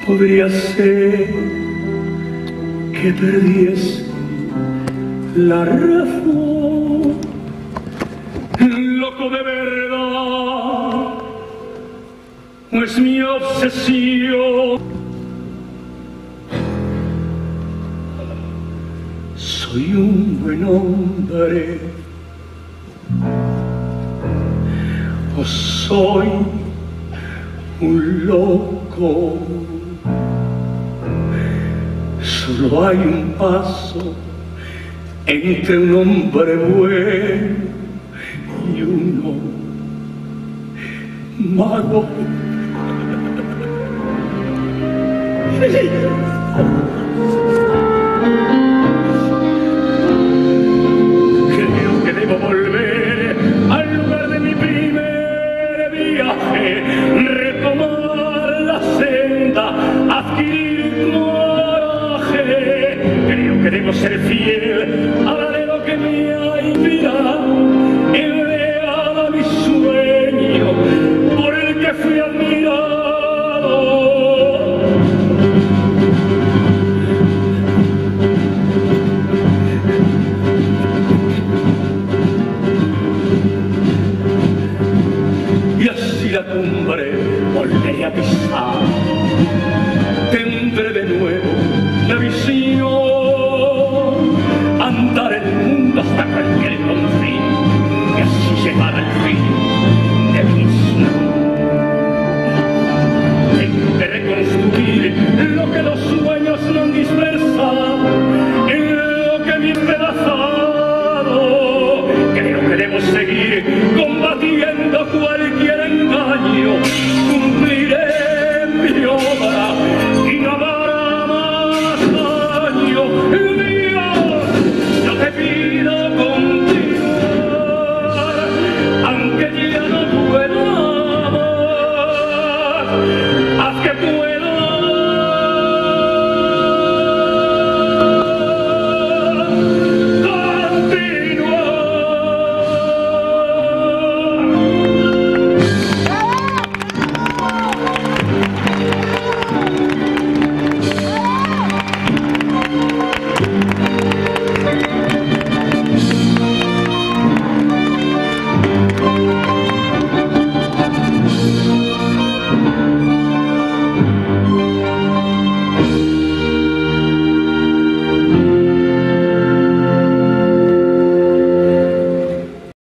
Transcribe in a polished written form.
podría ser que perdiese la razón. Loco de verdad, no es mi obsesión. Soy un buen hombre, o soy un loco. Solo hay un paso entre un hombre bueno y uno malo. Creo que debo volver al lugar de mi primer viaje, retomar la senda, adquirir coraje. Creo que debo ser fiel al anhelo que me ha inspirado, leal a mi sueño por el que fui admirado. Y así la cumbre volveré a pisar, tendré de nuevo la visión, andar el mundo hasta cualquier confín y así llegar al fin de mis